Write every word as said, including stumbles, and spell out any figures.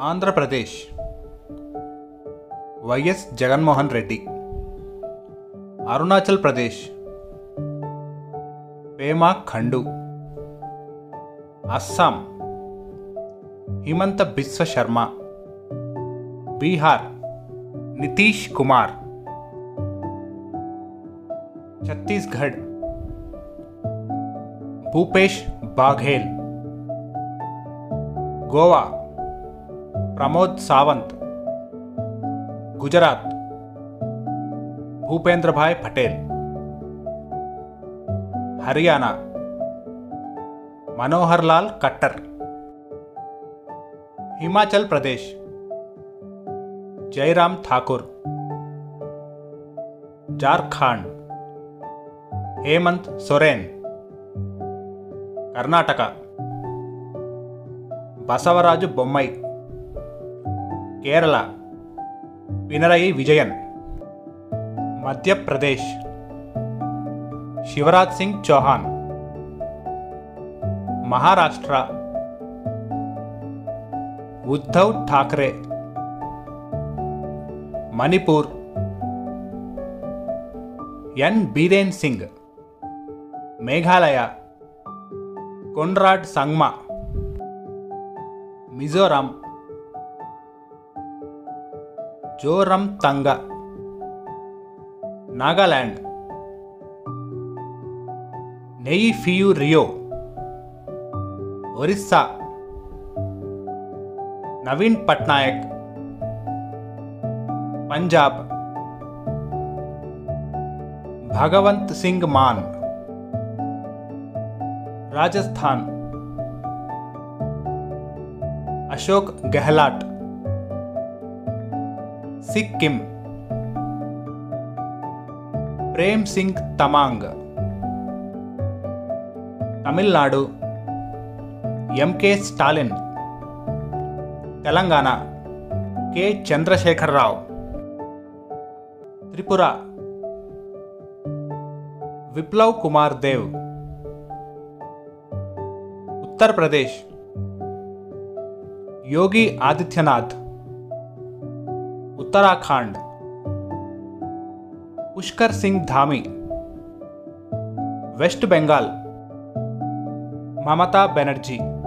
Andhra Pradesh YS Jaganmohan Reddy. Arunachal Pradesh Pema Khandu. Assam Himanta Biswa Sharma. Bihar Nitish Kumar. Chhattisgarh Bhupesh Baghel. Goa Pramod Sawant. Gujarat Bhupendra Bhai Patel. Haryana Manohar Lal Khattar. Himachal Pradesh Jairam Thakur. Jharkhand Hemant Soren. Karnataka Basavaraju Bommai. Kerala Pinarayi Vijayan. Madhya Pradesh Shivraj Singh Chauhan. Maharashtra Uddhav Thackeray. Manipur N Biren Singh. Meghalaya Conrad Sangma. Mizoram Zoram తంగ. Nagaland నెయిఫియు Rio. Orissa Naveen Patnaik. Punjab Bhagavanth Singh Maan. Rajasthan Ashok Gehlot. Sikkim Prem Singh Tamang. Tamil Nadu MK Stalin. Telangana K Chandrashekar Rao. Tripura Viplav Kumar Dev. Uttar Pradesh Yogi Adityanath. Uttarakhand Pushkar Singh Dhami. Waste Bengal Mamata Banerjee.